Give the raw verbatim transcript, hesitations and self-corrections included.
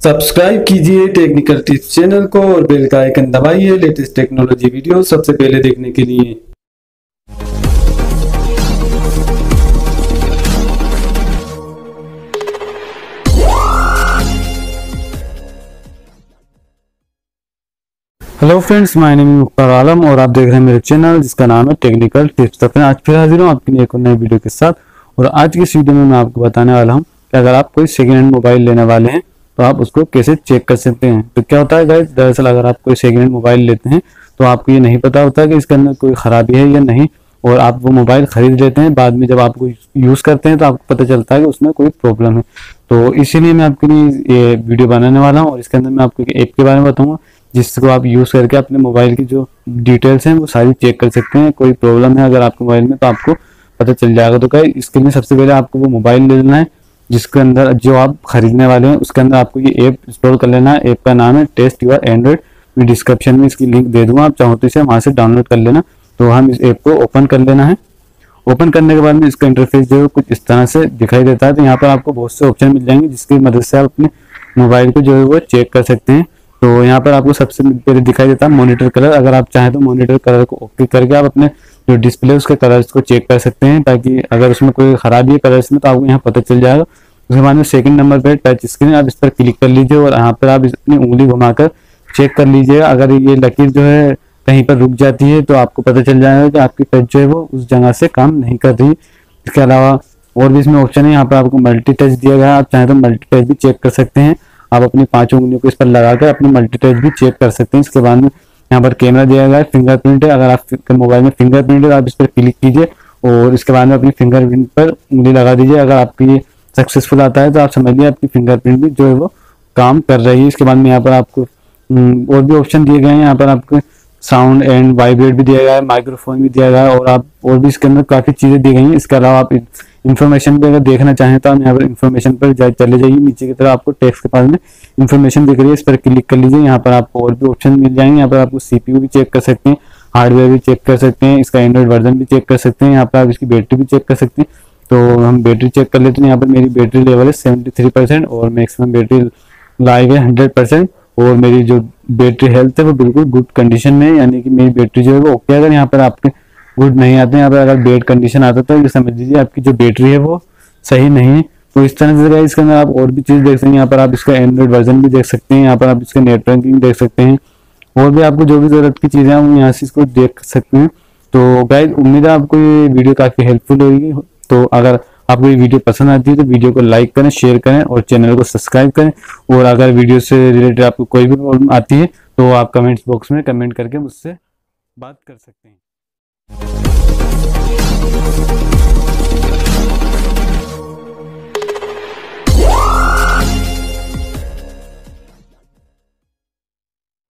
Subscribe कीजिए technical tips channel को और बेल का आइकन दबाइए लेटेस्ट टेक्नोलॉजी वीडियो सबसे पहले देखने के लिए। Hello friends, my name Mukhtar Alam और आप देख रहे हैं मेरे चैनल जिसका नाम है टेक्निकल टिप्स। तो आज फिर हाजिर हूँ आपके लिए एक नई वीडियो के साथ। और आज की इस वीडियो में मैं आपको बताने वाला हूँ कि अगर आप कोई सेकेंड हैंड मोबाइल लेने वाले हैं तो आप उसको कैसे चेक कर सकते हैं। तो क्या होता है गाइस, दरअसल अगर आप कोई सेकेंड हैंड मोबाइल लेते हैं तो आपको ये नहीं पता होता कि इसके अंदर कोई खराबी है या नहीं, और आप वो मोबाइल खरीद लेते हैं। बाद में जब आप यूज करते हैं तो आपको पता चलता है कि उसमें कोई प्रॉब्लम है। तो इसीलिए मैं आपके लिए ये वीडियो बनाने वाला हूँ और इसके अंदर मैं आपको एक ऐप के बारे में बताऊंगा जिसको आप यूज करके अपने मोबाइल की जो डिटेल्स हैं वो सारी चेक कर सकते हैं। कोई प्रॉब्लम है अगर आपके मोबाइल में तो आपको पता चल जाएगा। तो क्या इसके लिए सबसे पहले आपको वो मोबाइल ले लेना है जिसके अंदर जो आप खरीदने वाले हैं, उसके अंदर आपको ये ऐप इंस्टॉल कर लेना है। ऐप का नाम है टेस्ट योर एंड्रॉइड। मैं डिस्क्रिप्शन में इसकी लिंक दे दूंगा, आप चाहो तो इसे वहां से डाउनलोड कर लेना। तो हम इस ऐप को ओपन कर लेना है। ओपन करने के बाद में इसका इंटरफेस जो है कुछ इस तरह से दिखाई देता है। तो यहाँ पर आपको बहुत से ऑप्शन मिल जाएंगे जिसकी मदद से आप अपने मोबाइल को जो है वो चेक कर सकते हैं। तो यहाँ पर आपको सबसे पहले दिखाई देता है मॉनिटर कलर। अगर आप चाहें तो मॉनिटर कलर को ओके करके आप अपने जो डिस्प्ले उसके कलर्स को चेक कर सकते हैं, ताकि अगर उसमें कोई खराबी है कलर्स में तो आपको यहाँ पता चल जाएगा। उसके बाद में सेकंड नंबर पे टच स्क्रीन, आप इस पर क्लिक कर लीजिए और यहाँ पर आप अपनी उंगली घुमाकर चेक कर लीजिएगा। अगर ये लकीर जो है कहीं पर रुक जाती है तो आपको पता चल जाएगा कि आपकी टच जो है वो उस जगह से काम नहीं कर रही। इसके अलावा और भी इसमें ऑप्शन है। यहाँ पर आपको मल्टी टच दिया गया है, आप चाहें तो मल्टी टच भी चेक कर सकते हैं। आप अपनी पांच उंगलियों को इस पर लगाकर अपनी मल्टी टच भी चेक कर सकते हैं। इसके बाद में यहाँ पर कैमरा दिया गया है, फिंगरप्रिंट है। अगर आपके मोबाइल में फिंगरप्रिंट है तो आप इस पर क्लिक कीजिए और इसके बाद में अपनी फिंगरप्रिंट पर उंगली लगा दीजिए। अगर आपकी ये सक्सेसफुल आता है तो आप समझिए आपकी फिंगरप्रिंट भी जो है वो काम कर रही है। इसके बाद में यहाँ पर आपको और भी ऑप्शन दिए गए हैं। यहाँ पर आपको साउंड एंड वाइब्रेट भी दिया गया है, माइक्रोफोन भी दिया गया है और आप और भी इसके अंदर काफी चीजें दी गई हैं। इसके अलावा आप इन्फॉर्मेशन पे अगर देखना चाहें तो आप यहाँ पर इन्फॉर्मेशन पर जा, चले जाइए। नीचे की तरफ आपको टेक्स्ट के पास में इन्फॉर्मेशन दिख रही है, इस पर क्लिक कर लीजिए। यहाँ पर आपको और भी ऑप्शन मिल जाएंगे। यहाँ पर आपको सीपीयू भी चेक कर सकते हैं, हार्डवेयर भी चेक कर सकते हैं, इसका एंड्रॉइड वर्जन भी चेक कर सकते हैं। यहाँ पर आप इसकी बैटरी भी चेक कर सकते हैं। तो हम बैटरी चेक कर लेते हैं। यहाँ पर मेरी बैटरी लेवल है सेवेंटी थ्री परसेंट और मैक्सिमम बैटरी लाइव है हंड्रेड परसेंट और मेरी जो बैटरी हेल्थ है वो बिल्कुल गुड कंडीशन में है, यानी कि मेरी बैटरी जो है वो ओके। अगर यहाँ पर आपके गुड नहीं आते हैं, यहाँ पर अगर बैड कंडीशन आता है तो ये समझ लीजिए आपकी जो बैटरी है वो सही नहीं है। तो इस तरह से इसके अंदर आप और भी चीज देख सकते हैं। यहाँ पर आप इसका एंड्रॉइड वर्जन भी देख सकते हैं, यहाँ पर आप इसका नेटवर्किंग देख सकते हैं और भी आपको जो भी जरूरत की चीजें हैं यहाँ से इसको देख सकते हैं। तो गाइस, उम्मीद है आपको ये वीडियो काफी हेल्पफुल होगी। तो अगर आपको ये वीडियो पसंद आती है तो वीडियो को लाइक करें, शेयर करें और चैनल को सब्सक्राइब करें। और अगर वीडियो से रिलेटेड आपको कोई भी प्रॉब्लम आती है तो आप कमेंट्स बॉक्स में कमेंट करके मुझसे बात कर सकते हैं।